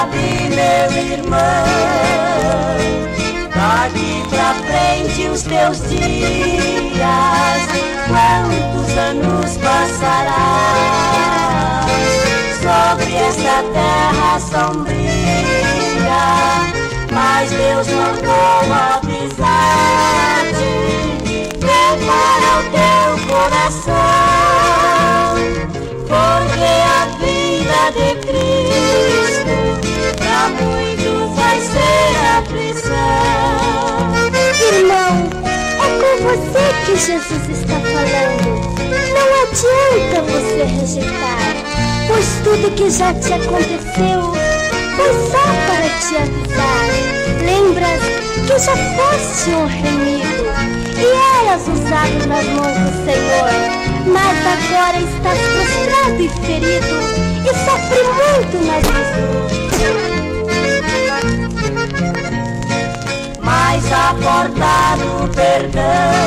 sabe, meu irmão, daqui pra frente os teus dias, quantos anos passarás sobre esta terra sombria? Mas Deus mandou avisar-te, prepara o teu coração, porque a vida de Cristo pra muitos vai ser aflição. Irmão, é com você que Jesus está falando. Não adianta você rejeitar, pois tudo que já te aconteceu foi só para te avisar. Lembras que já foste um remido e eras usado nas mãos do Senhor, mas agora estás prostrado e ferido e sofre muito na Jesus. Mas a porta do perdão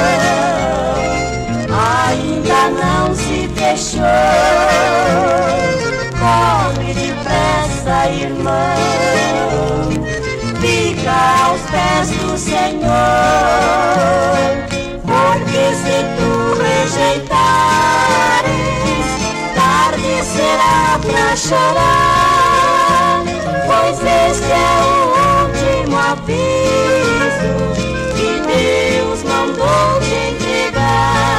ainda não se fechou. Corre depressa, irmão, fica aos pés do Senhor, porque se tu rejeitares, tarde será pra chorar, pois este é o último aviso que Deus mandou te entregar.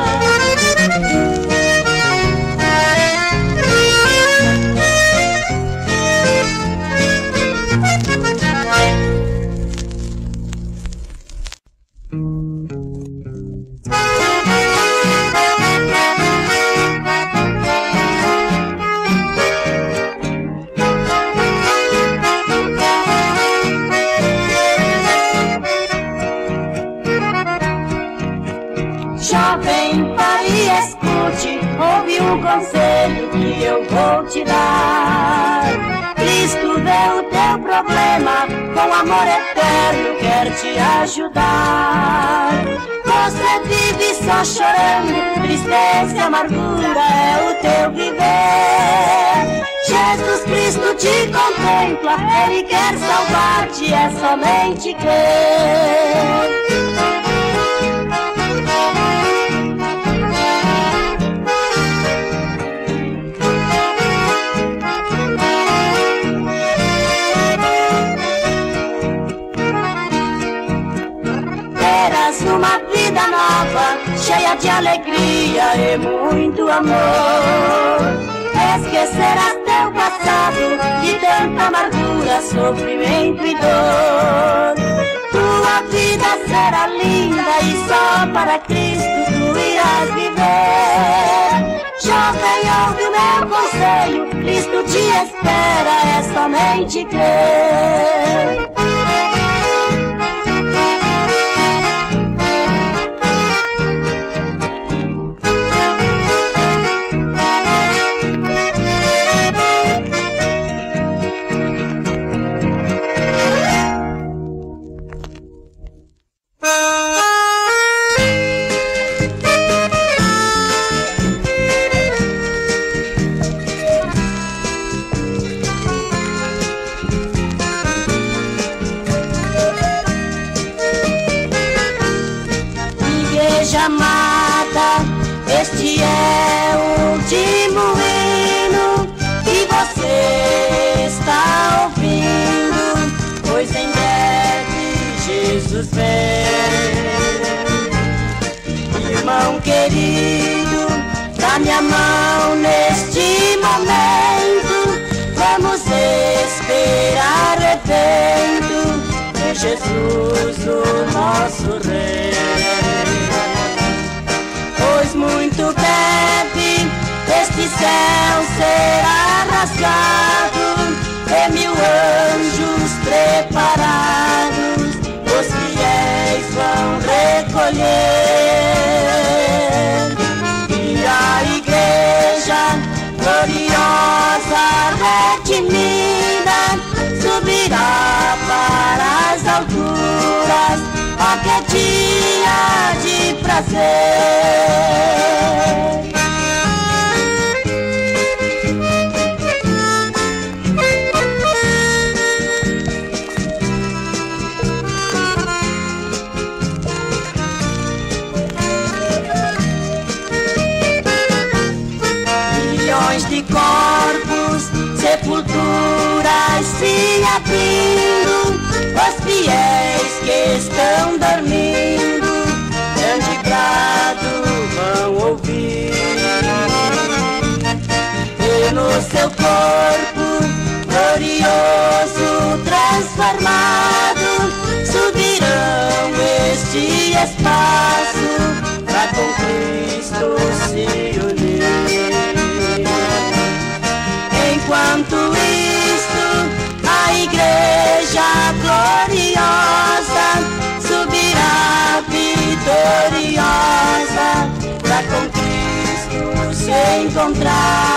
Jovem, pare e escute, ouve o conselho que eu vou te dar. Cristo vê o teu problema, com amor eterno quer te ajudar. Você vive só chorando, tristeza e amargura é o teu viver. Jesus Cristo te contempla, Ele quer salvar-te, é somente crer. Uma vida nova, cheia de alegria e muito amor. Esquecerás teu passado de tanta amargura, sofrimento e dor. Tua vida será linda e só para Cristo tu irás viver. Jovem, ouve o meu conselho, Cristo te espera, é somente crer. Este é o último hino que você está ouvindo, pois em breve Jesus vem. Irmão querido, dá-me a mão neste momento, vamos esperar o evento de Jesus, o nosso Rei. Pois muito breve este céu será rasgado e 1000 anjos preparados os fiéis vão recolher. E a igreja gloriosa redimida subirá para as alturas, ó que dia de prazer. se abrindo, os fiéis que estão dormindo, grande brado vão ouvir. E no seu corpo glorioso transformado, subirão este espaço pra com Cristo se unir. Enquanto isto, a igreja gloriosa subirá vitoriosa pra com Cristo se encontrar.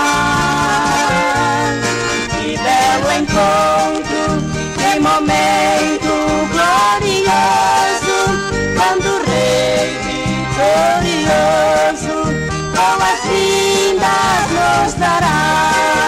Que belo encontro, em momento glorioso, quando o Rei vitorioso boas-vindas nos dará.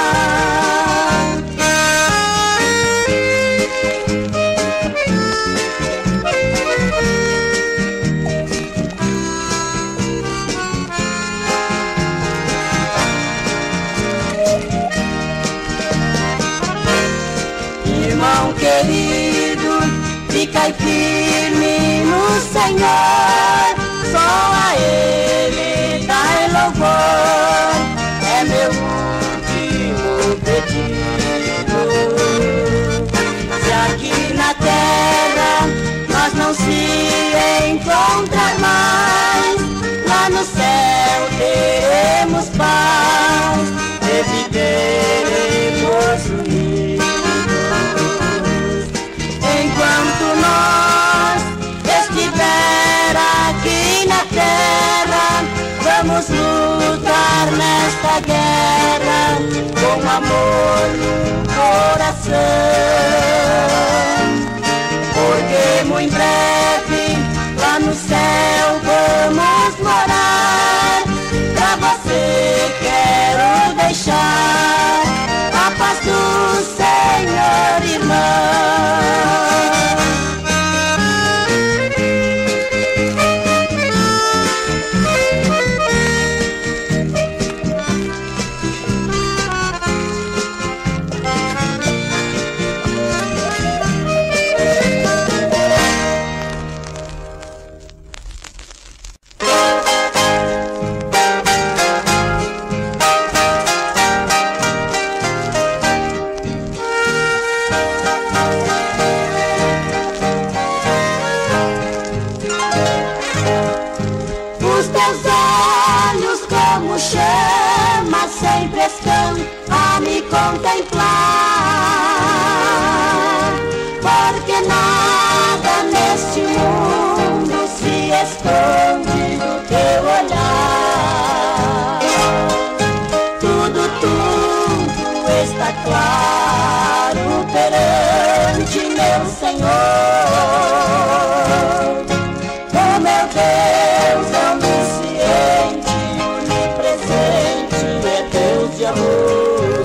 Irmão querido, ficai firme no Senhor, só a Ele dai louvor, é meu último pedido. Se aqui na terra nós não se encontrar mais, lá no céu teremos paz e viveremos unidos. Enquanto nós estiver aqui na terra, vamos lutar nesta guerra com amor no coração, porque muito breve lá no céu vamos morar. Pra você quero deixar a paz do Senhor, irmão. Sempre estão a me contemplar, porque nada neste mundo se esconde do teu olhar. Tudo está claro perante meu Senhor. Oh meu Deus, onisciente, onipresente, de amor.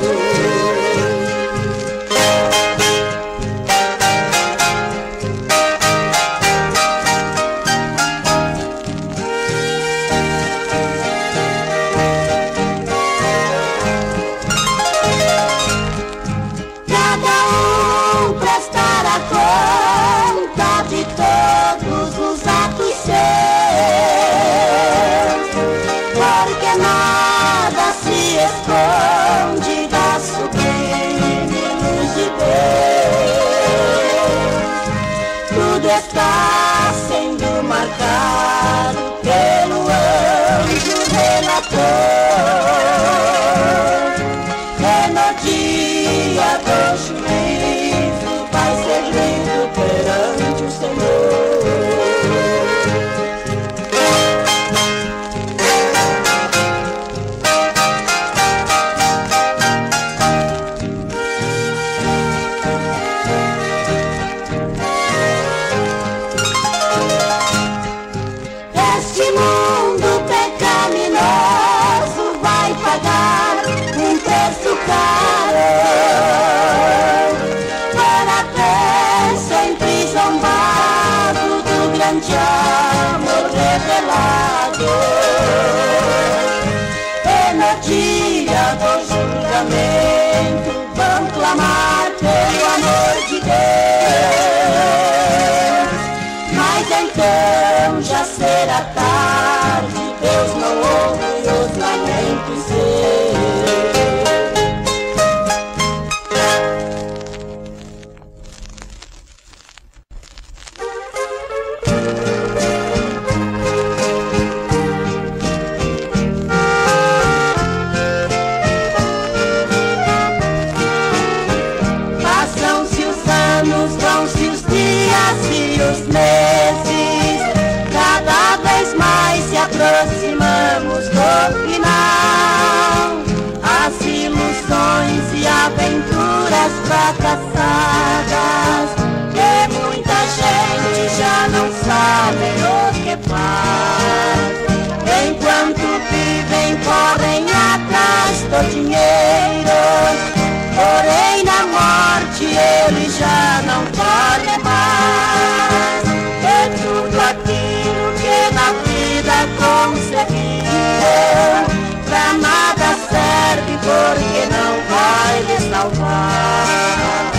Cada prestará conta de todos os atos seus, porque nada se esconde da sublime luz de Deus. Tudo está sendo marcado pelo anjo relator. É no dia do juízo vai ser lindo perante o Senhor. Este mundo pecaminoso vai pagar um preço caro, para ter sempre zombado do grande amor revelado. E no dia do julgamento vão clamar pelo amor. Mas então já será tarde, Deus não ouve os lamentos seus. Passam-se os anos, vão-se os dias e os meses, cada vez mais se aproximamos do final. As ilusões e aventuras fracassadas, que muita gente já não sabe o que faz. Enquanto vivem, correm atrás do dinheiro, porém na morte ele já não pode mais. É tudo aquilo que na vida conseguiram, pra nada serve porque não vai lhe salvar.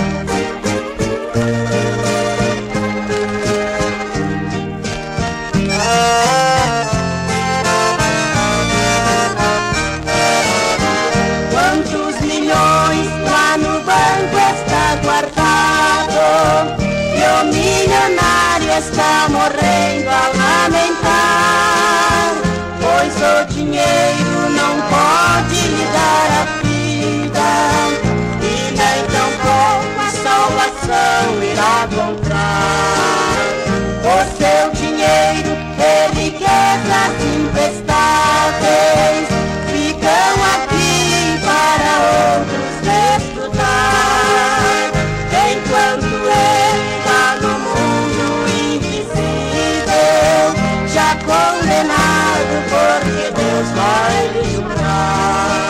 Quantos milhões lá no banco está guardado, e o milionário está morrendo a lamentar, pois o dinheiro não pode lhe dar a vida, e nem tampouco a salvação irá comprar. O seu dinheiro e riquezas imprestáveis ficam aqui para outros desfrutar, enquanto ele está no mundo invisível, já condenado porque Deus vai lhe julgar.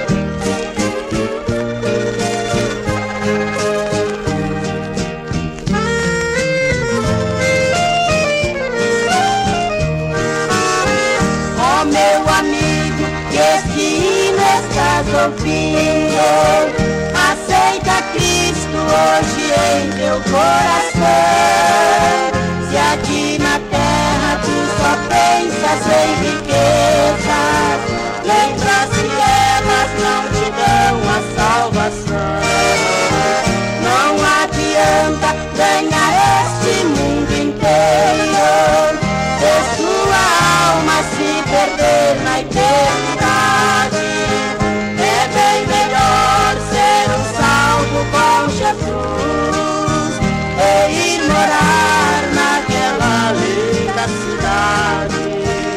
Oh, meu amigo, que este hino estás ouvindo, aceita Cristo hoje em teu coração. Se aqui na terra tu só pensas em riquezas, lembra se elas não te dão a salvação. Não adianta ganhar este mundo inteiro, se sua alma se perder na eternidade. É bem melhor ser um salvo com Jesus e ir morar naquela linda cidade.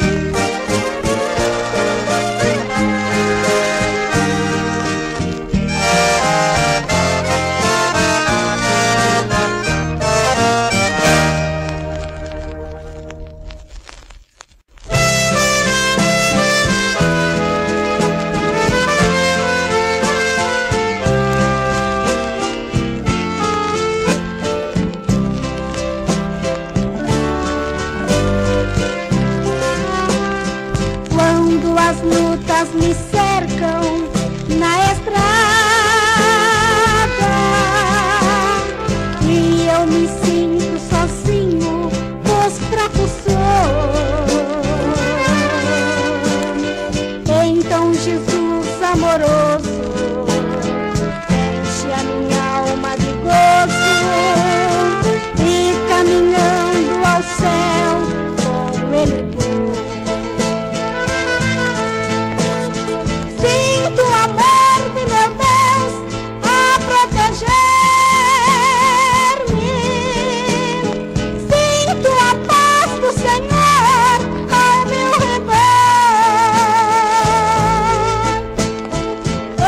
Quando as lutas me cercam na estrada e eu me sinto sozinho, pois fraco sou, então Jesus amoroso enche a minha alma de gozo, e caminhando ao céu com Ele vou. Sinto o amor de meu Deus a proteger-me, sinto a paz do Senhor ao meu redor.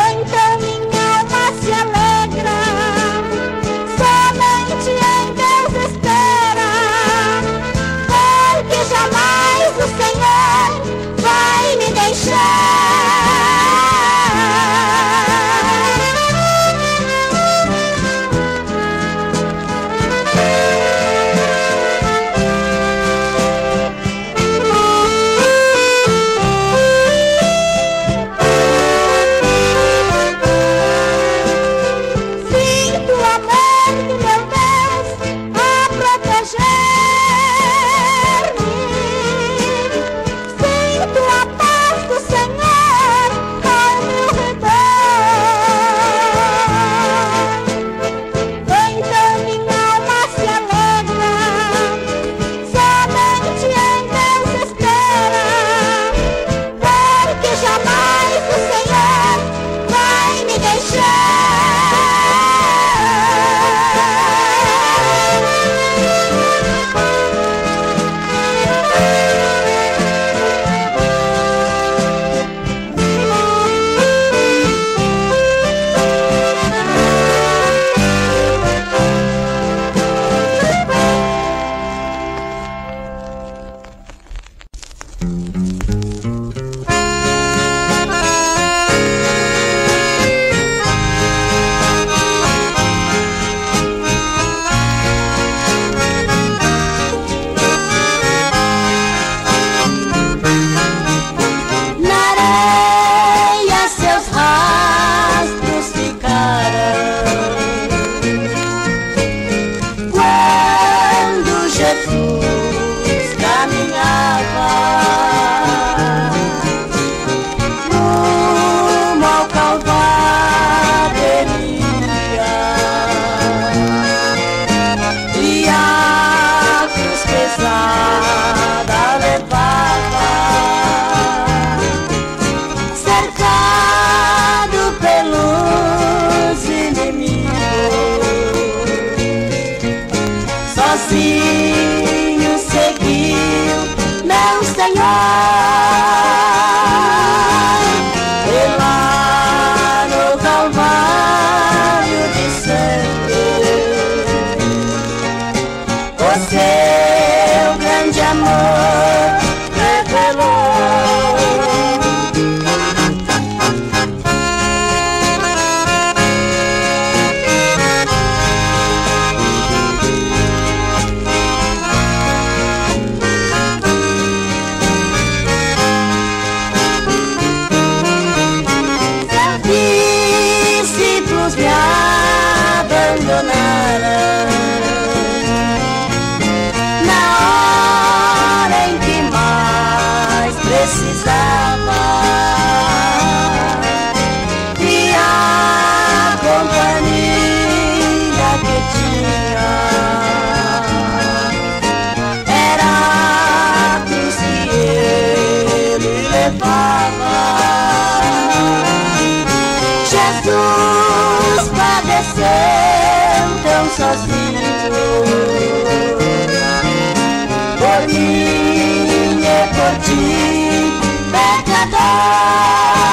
por mim e por ti, pecador.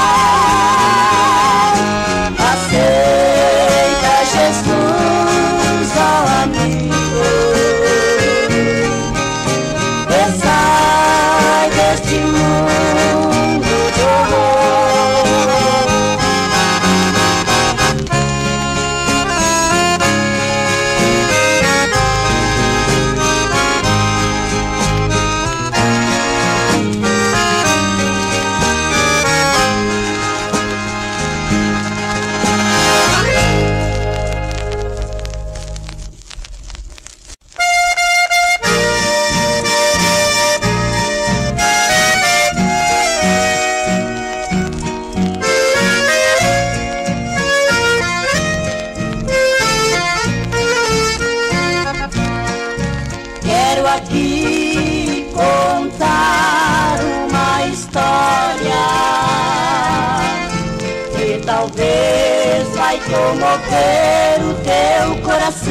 Aceita Jesus, ó amigo, e sai deste mundo de horror. Quero aqui contar uma história que talvez vai comover o teu coração.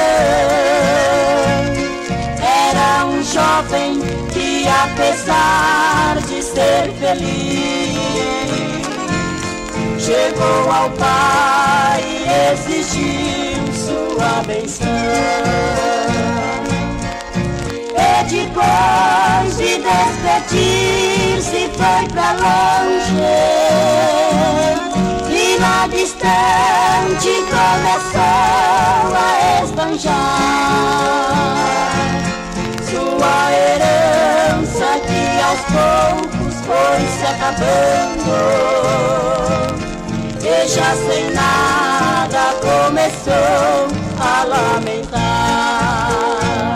Era um jovem que, apesar de ser feliz, chegou ao pai e exigiu sua benção. E depois de despedir-se foi pra longe, e lá distante começou a esbanjar sua herança, que aos poucos foi se acabando, e já sem nada começou a lamentar.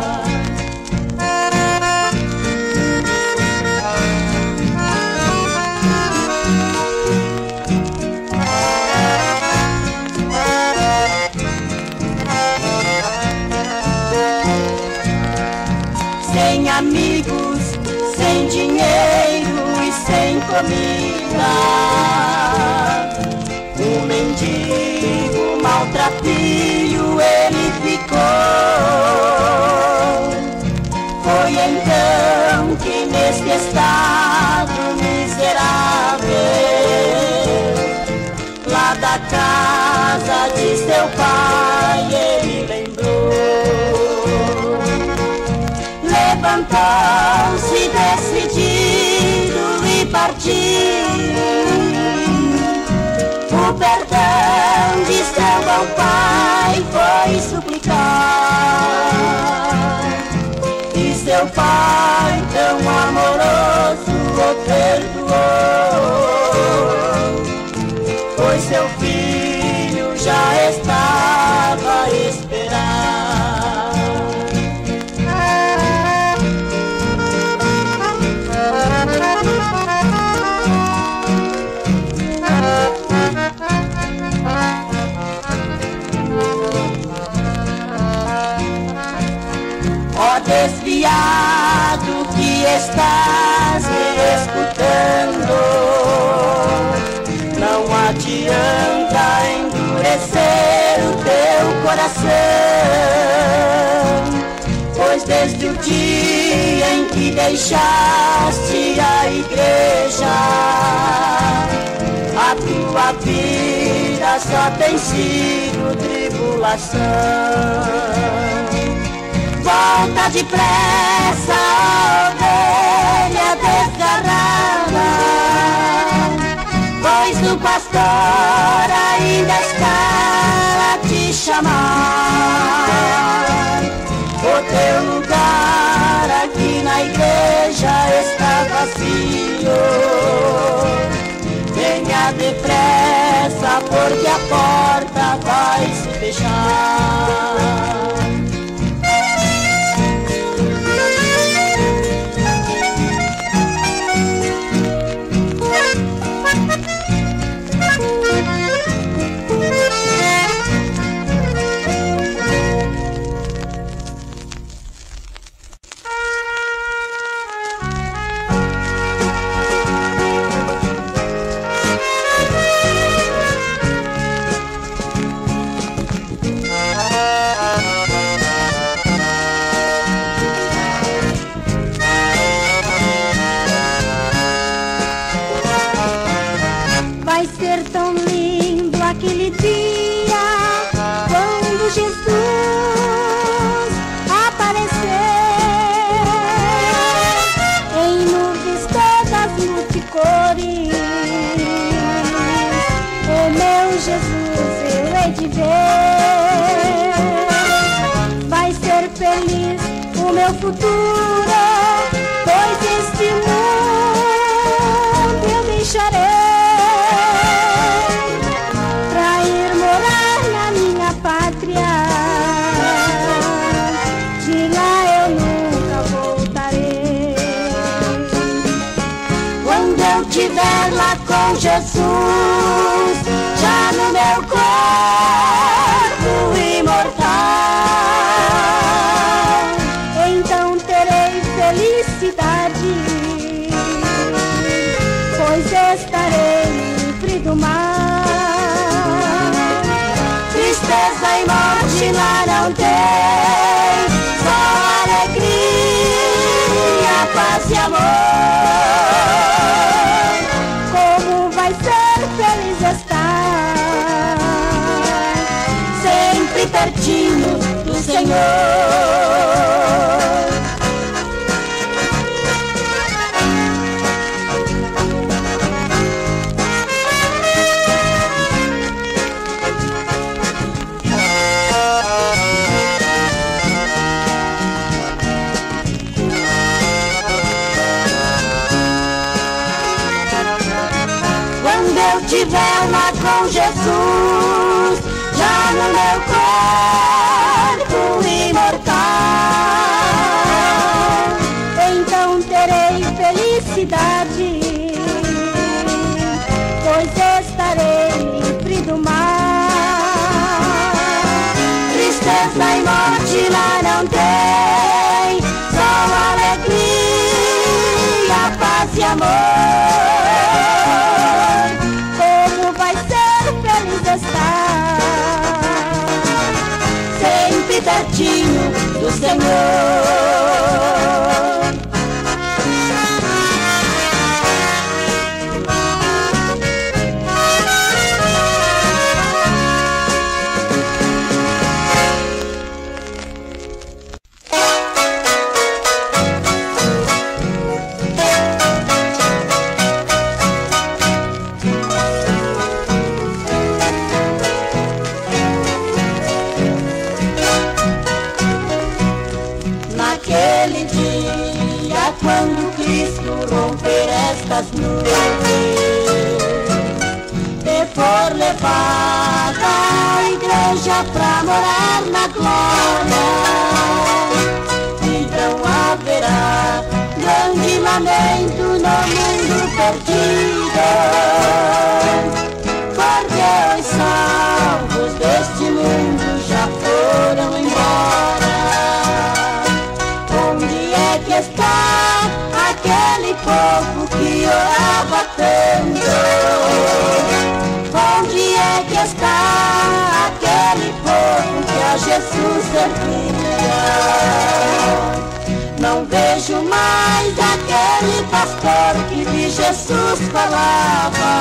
Sem amigos, sem dinheiro e sem comida, um mendigo maltrapilho ele ficou. Foi então que neste estado miserável, lá da casa de seu pai ele lembrou. Levantou-se decidido e partiu, o perdão de seu bom pai foi suplicar. E seu pai, tão amoroso, o perdoou, pois seu filho já estava a esperar. Ó desviado que estás me escutando, não adianta endurecer o teu coração, pois desde o dia em que deixaste a igreja, a tua vida só tem sido tribulação. Volta depressa, ovelha desgarrada, pois o pastor ainda está a te chamar. O teu lugar aqui na igreja está vazio. Venha depressa, porque a porta vai se fechar. te ver. Vai ser feliz o meu futuro, pois este mundo eu deixarei pra ir morar na minha pátria. De lá eu nunca voltarei. Quando eu estiver lá com Jesus, já no meu corpo imortal, então terei felicidade, pois estarei livre do mal. Tristeza e morte lá não tem, só alegria, paz e amor. Como vai ser feliz estar Sempre pertinho do Senhor. Quando eu estiver lá com Jesus, já no meu corpo imortal, então terei felicidade, pois estarei livre do mal. tristeza e morte lá não tem, só alegria, paz e amor. Como vai ser feliz estar Sempre pertinho do Senhor. Naquele dia, quando Cristo romper estas nuvens e for levada à igreja pra morar na glória, então haverá grande lamento no mundo perdido, porque os salvos deste mundo já foram embora. Onde é que está aquele povo que orava tanto? Onde é que está aquele povo que a Jesus servia? Não vejo mais aquele pastor que de Jesus falava.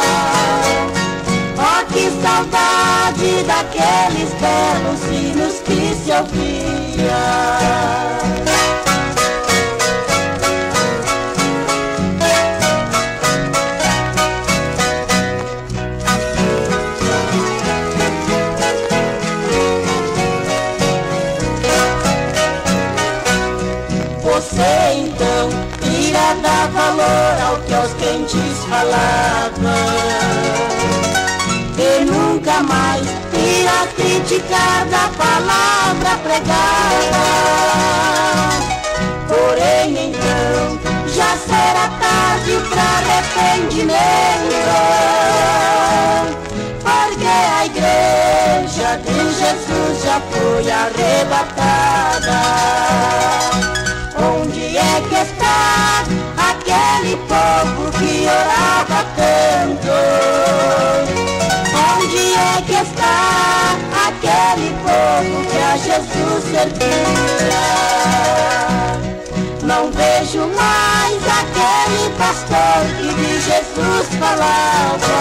Oh, que saudade daqueles belos hinos que se ouvia. Você então irá dar valor ao que os crentes falavam, e nunca mais irá criticar da palavra pregada. Porém então já será tarde para arrependimento, porque a igreja de Jesus já foi arrebatada. Onde é que está aquele povo que orava tanto? Onde é que está aquele povo que a Jesus servia? Não vejo mais aquele pastor que de Jesus falava.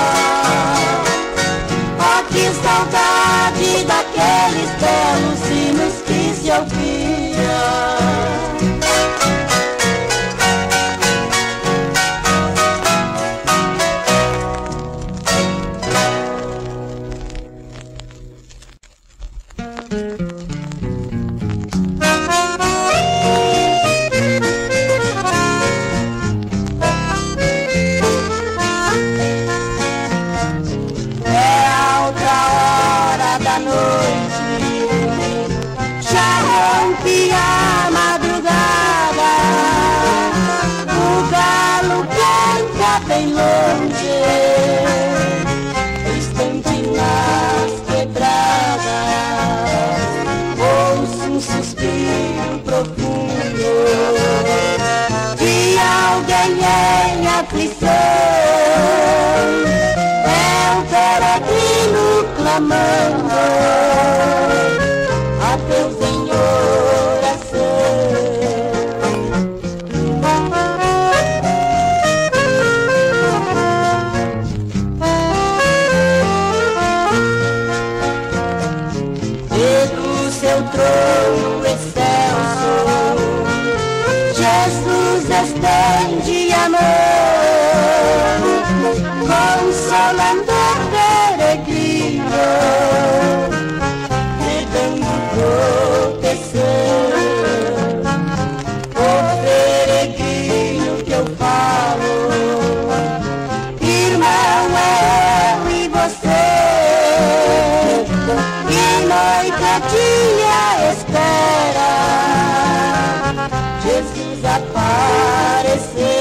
Oh, que saudade daqueles belos hinos que se ouvia. aflição. É um peregrino clamando a Deus em oração. E do seu trono excelso Jesus estende a mão, consolando o peregrino e dando proteção. O peregrino que eu falo, irmão, é eu e você, e noite e dia espera Jesus aparecer.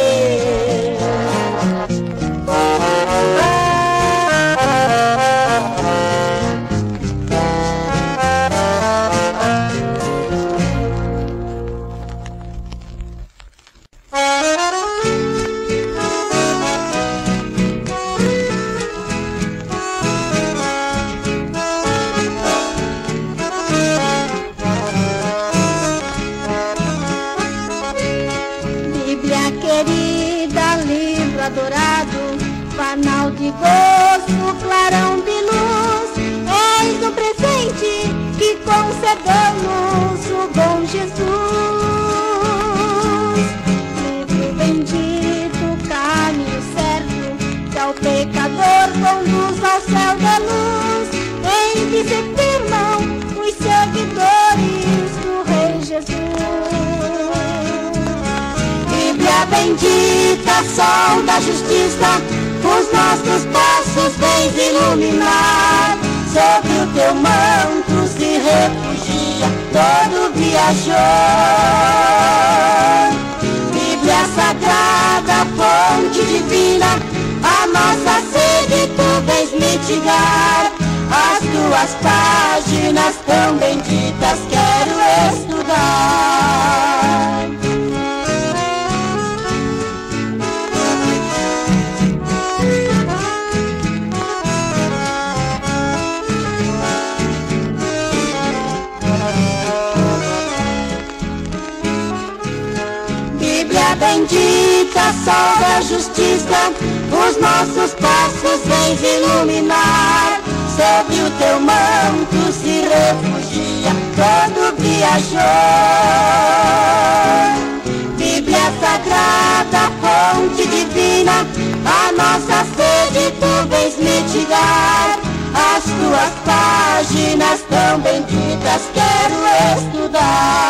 Querida, livro adorado, fanal de gosto, clarão de luz, és o presente que concedeu-nos o bom Jesus. Livro bendito, caminho certo, que ao pecador conduz ao céu da luz, em que se firmam os seguidores do Rei Jesus. Bíblia bendita, sol da justiça, os nossos passos vens iluminar. Sobre o teu manto se refugia todo viajor. Bíblia sagrada, fonte divina, a nossa sede tu vens mitigar. As tuas páginas tão benditas quero estudar. Bendita, sol da justiça, os nossos passos vens iluminar. Sob o teu manto se refugia todo viajor. Bíblia sagrada, fonte divina, a nossa sede tu vens mitigar. As tuas páginas tão benditas quero estudar.